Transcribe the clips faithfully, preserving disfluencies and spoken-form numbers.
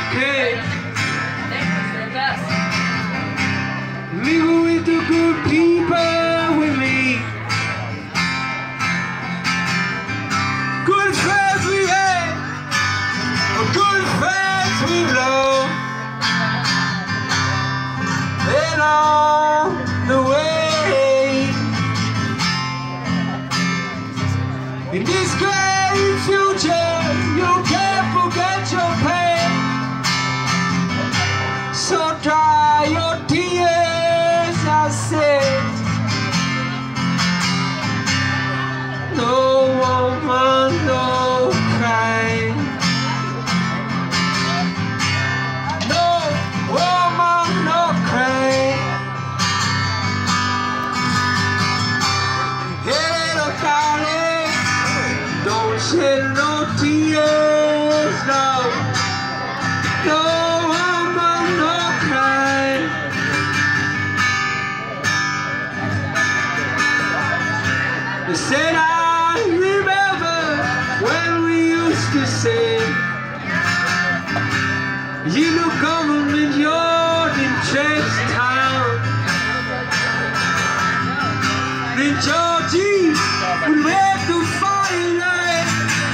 okay. Living with the good people with me. Good friends we had, good friends we love. And on the way, in this great future, you can't forget your pain. So dry your tears, I said. No woman, no crying. No woman, no crying. Hey, look, darling, don't shed no tears, no. No woman, no crying. They said I remember when we used to say, you know, government, you're in Church Town. Then Georgie would let the firelight.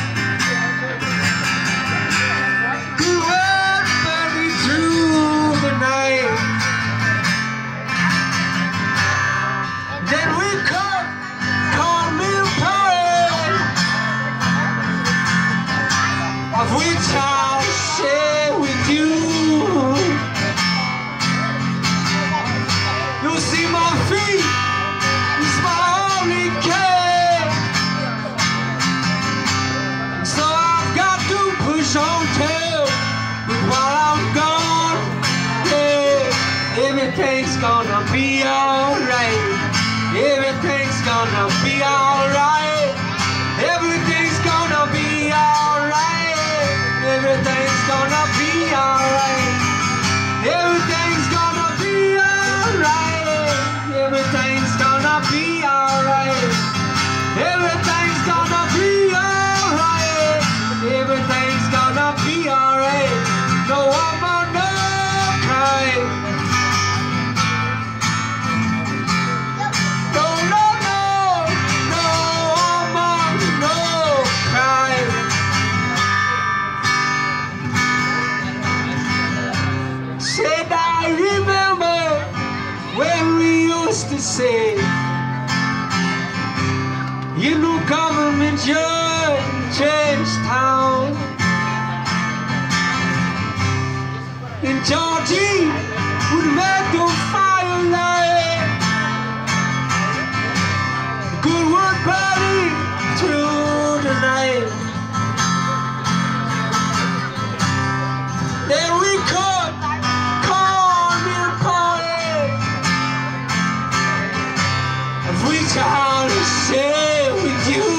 Good word buried through the night. Then we come, call me a poet, of which I'll share with you. You see my feet is my only care. So I've got to push on till, but while I'm gone, yeah, everything's gonna be alright. Everything's gonna be alright. Everything's gonna be alright. Everything's gonna be alright. Everything's gonna be alright. Everything's gonna be alright. Everything's gonna be alright. Everything's gonna be alright. No woman, no crying. No, no, no, no woman, no crying. Said I remember when we used to say, you know, government, you're in Church Town. And Georgie would make the firelight. Good word burning through the night. Then we could call me a poet, of which I'll share with you.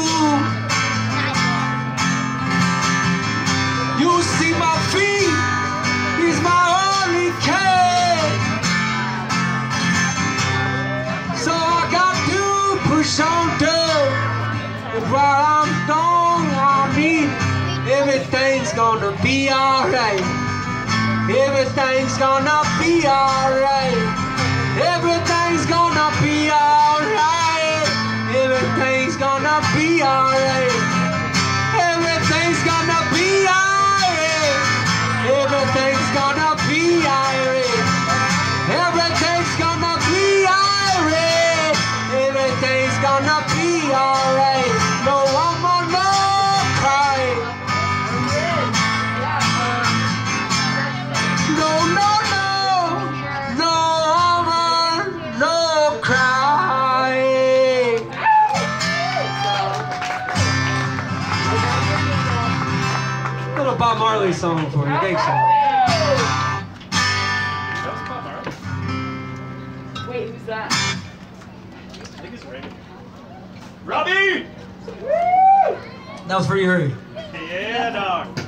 You see my feet is my only care. So I got to push on through. And while I'm gone, I mean, everything's gonna be alright. Everything's gonna be alright. Everything's gonna be alright. Everything's gonna be alright. Everything's gonna be alright. Everything's gonna be alright. Everything's gonna be alright. Everything's gonna be alright. No woman, no crying. No, no, no, no woman, no crying. Little Bob Marley song for you. Thanks, Sean. Wait, who's that? I think it's Randy. Robbie! That was for you, Hurry. Yeah, dog.